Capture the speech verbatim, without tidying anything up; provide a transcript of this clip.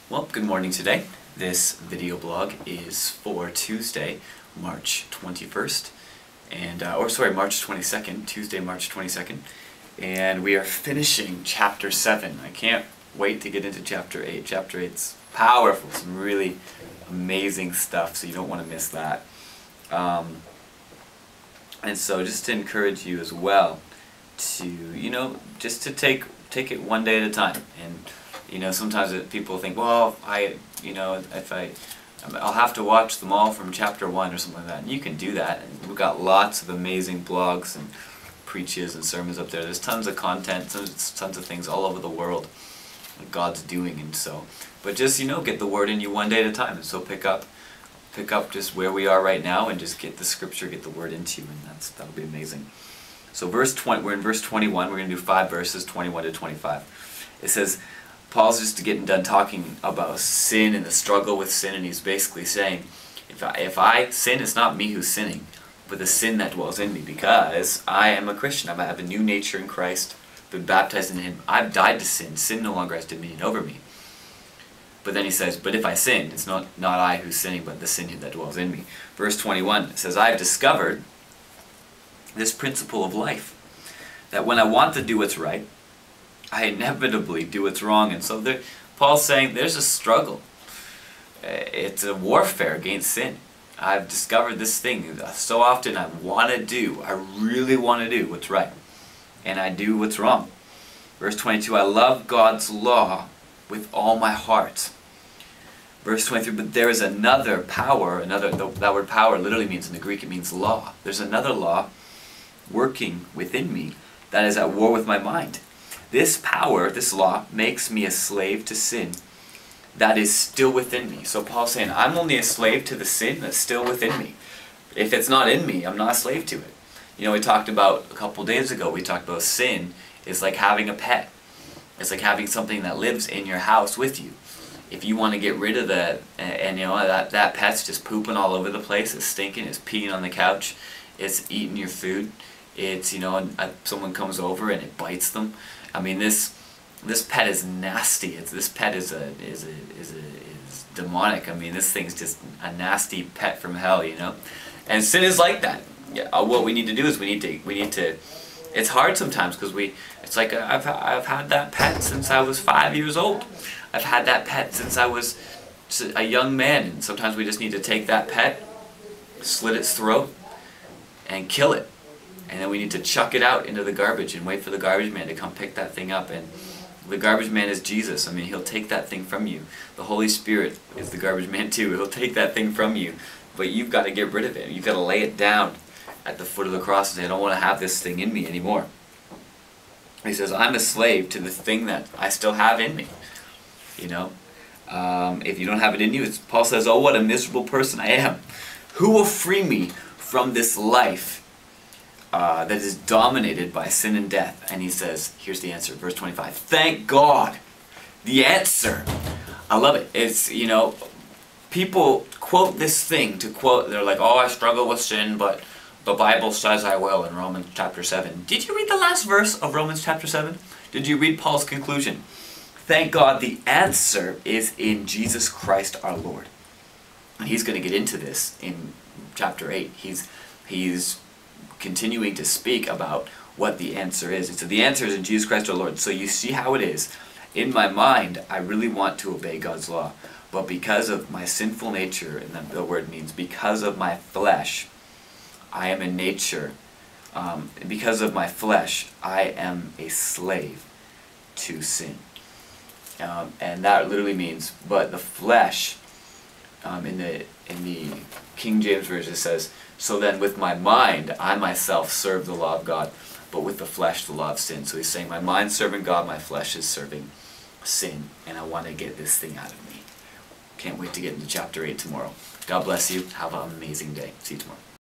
Well, good morning today. This video blog is for Tuesday, March twenty-first, and uh, or sorry, March twenty-second, Tuesday, March twenty-second, and we are finishing chapter seven. I can't wait to get into chapter eight. Chapter eight's powerful, some really amazing stuff, so you don't want to miss that. Um, and so just to encourage you as well to, you know, just to take take it one day at a time. And you know, sometimes it, people think, well, I, you know, if I, I'll have to watch them all from chapter one or something like that. And you can do that. And we've got lots of amazing blogs and preaches and sermons up there. There's tons of content, tons, tons of things all over the world that God's doing. And so, but just, you know, get the word in you one day at a time. And so pick up, pick up just where we are right now and just get the scripture, get the word into you, and that's that'll be amazing. So verse twenty, we're in verse twenty-one. We're going to do five verses, twenty-one to twenty-five. It says, Paul's just getting done talking about sin and the struggle with sin, and he's basically saying, if I, if I sin, it's not me who's sinning, but the sin that dwells in me, because I am a Christian. I have a new nature in Christ, been baptized in Him. I've died to sin. Sin no longer has dominion over me. But then he says, but if I sin, it's not, not I who's sinning, but the sin that dwells in me. Verse twenty-one, it says, I have discovered this principle of life, that when I want to do what's right, I inevitably do what's wrong. And so there, Paul's saying there's a struggle. It's a warfare against sin. I've discovered this thing. So often I want to do, I really want to do what's right, and I do what's wrong. Verse twenty-two, I love God's law with all my heart. Verse twenty-three, but there is another power, another, that word power literally means, in the Greek it means law. There's another law working within me that is at war with my mind. This power, this law, makes me a slave to sin that is still within me. So Paul's saying, I'm only a slave to the sin that's still within me. If it's not in me, I'm not a slave to it. You know, we talked about, a couple days ago, we talked about sin is like having a pet. It's like having something that lives in your house with you. If you want to get rid of that, and, and you know, that, that pet's just pooping all over the place, it's stinking, it's peeing on the couch, it's eating your food, it's, you know, and, uh, someone comes over and it bites them. I mean, this this pet is nasty. It's this pet is a is a is a is demonic. I mean, this thing's just a nasty pet from hell, you know. And sin is like that. Yeah. Uh, what we need to do is we need to we need to. It's hard sometimes because we. It's like uh, I've I've had that pet since I was five years old. I've had that pet since I was a young man, and sometimes we just need to take that pet, slit its throat, and kill it. And then we need to chuck it out into the garbage and wait for the garbage man to come pick that thing up. And the garbage man is Jesus. I mean, He'll take that thing from you. The Holy Spirit is the garbage man too. He'll take that thing from you. But you've got to get rid of it. You've got to lay it down at the foot of the cross and say, I don't want to have this thing in me anymore. He says, I'm a slave to the thing that I still have in me. You know, um, if you don't have it in you, it's, Paul says, oh, what a miserable person I am. Who will free me from this life Uh, that is dominated by sin and death? And he says, here's the answer, verse twenty-five, thank God. The answer, I love it. It's, you know, people quote this thing to quote, they're like, oh, I struggle with sin, but the Bible says I will, in Romans chapter seven. Did you read the last verse of Romans chapter seven? Did you read Paul's conclusion? Thank God the answer is in Jesus Christ our Lord. And he's going to get into this in chapter eight. He's, he's continuing to speak about what the answer is. And so the answer is in Jesus Christ our Lord. So you see how it is. In my mind, I really want to obey God's law. But because of my sinful nature, and the, the word means because of my flesh, I am in nature. Um, because of my flesh, I am a slave to sin. Um, and that literally means, but the flesh, um, in the in the King James Version it says, so then with my mind, I myself serve the law of God, but with the flesh, the law of sin. So he's saying, my mind's serving God, my flesh is serving sin, and I want to get this thing out of me. Can't wait to get into chapter eight tomorrow. God bless you. Have an amazing day. See you tomorrow.